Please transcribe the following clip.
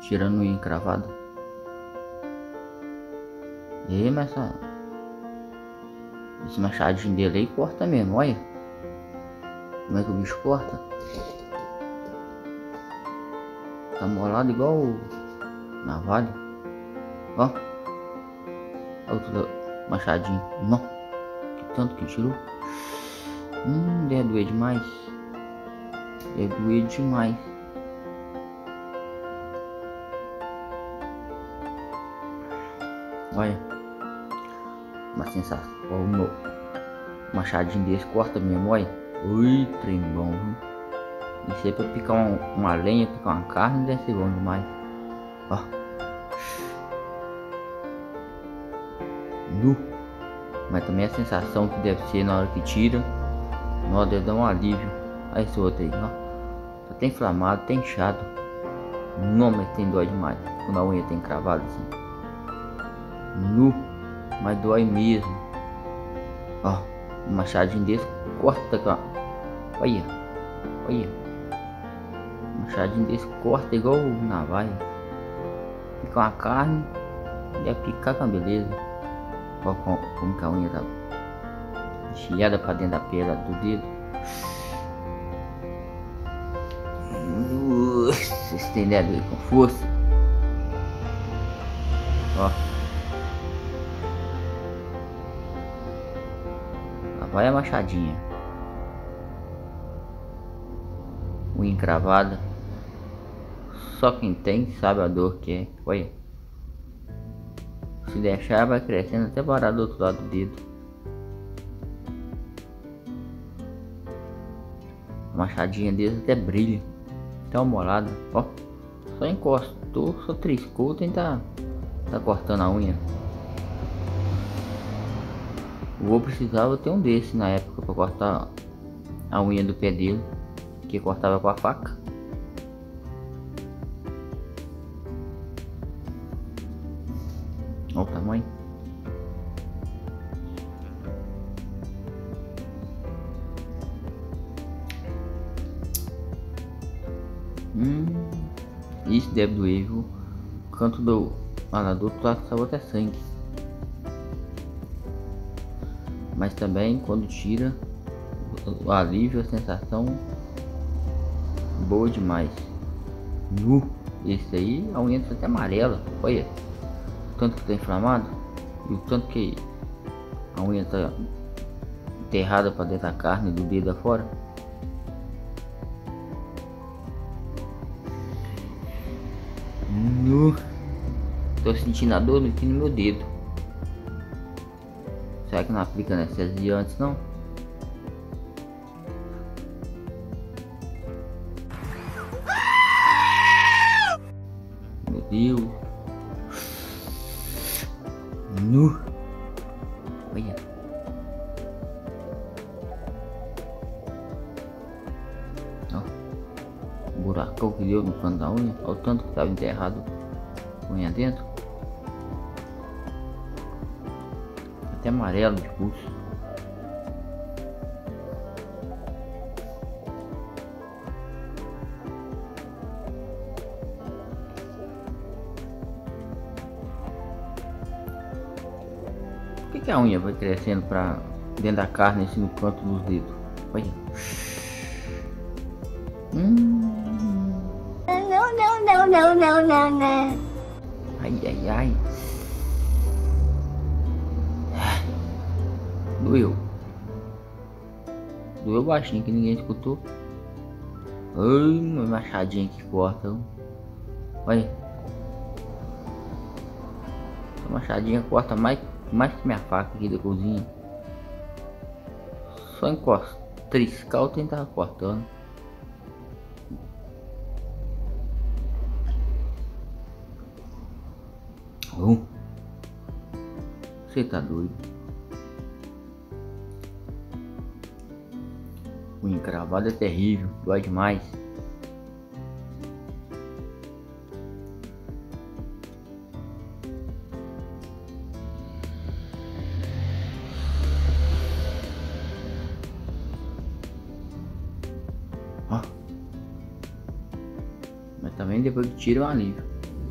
tirando unha encravada. E mas esse machadinho dele aí corta mesmo, olha. Como é que o bicho corta? Tá molado igual o navalha. Ó. Outro machadinho. Não. Que tanto que tirou. Deve doer demais. Deve doer demais. Olha. Uma sensação. Ó, o machadinho desse corta mesmo, olha. Ui, trem bom, viu? Isso aí pra picar uma lenha, picar uma carne, deve ser bom demais. Ó. Nu. Mas também a sensação que deve ser na hora que tira. Nossa, deve dar um alívio. Olha esse outro aí, ó. Tá até inflamado, tá inchado. Não, mas tem dói demais. Quando a unha tem cravado assim. Nu. Mas dói mesmo. Ó. Um machadinho desse corta aqui, ó. Olha. Olha. Um machadinho desse corta igual o navalha. Pica uma carne. Deve picar com a beleza. Ó como que a unha tá enfiada pra dentro da pele do dedo. Estendendo aí com força. Ó. Lá vai a machadinha. Unha encravada. Só quem tem sabe a dor que é. Olha. Se deixar vai crescendo até parar do outro lado do dedo. A machadinha deles até brilha. Até uma molada. Ó. Só encostou, só triscou, tem tá cortando a unha. O vô precisava ter um desse na época pra cortar a unha do pé dele. Que cortava com a faca. Olha o tamanho. Isso deve doer, viu? O canto do malador saiu até sangue. Mas também quando tira, o alívio, a sensação boa demais. Esse aí a unha tá até amarela. Olha. Tanto que tá inflamado e o tanto que a unha tá enterrada para dentro da carne do dedo afora. Tô sentindo a dor aqui no meu dedo. Será que não aplica anestesia antes não? Meu Deus. Olha. Ó. O buracão que deu no canto da unha. Olha o tanto que estava enterrado a unha dentro. Até amarelo de pulso. Por que a unha vai crescendo pra dentro da carne assim no canto dos dedos? Olha. Não. Ai. Doeu. Doeu baixinho que ninguém escutou. Ai, uma machadinha que corta. Olha. Essa machadinha corta mais que minha faca aqui da cozinha. Só encosta. Triscar eu tentava cortando. Você tá doido? O encravado é terrível, dói demais. Ó. Mas também depois que tira é um alívio.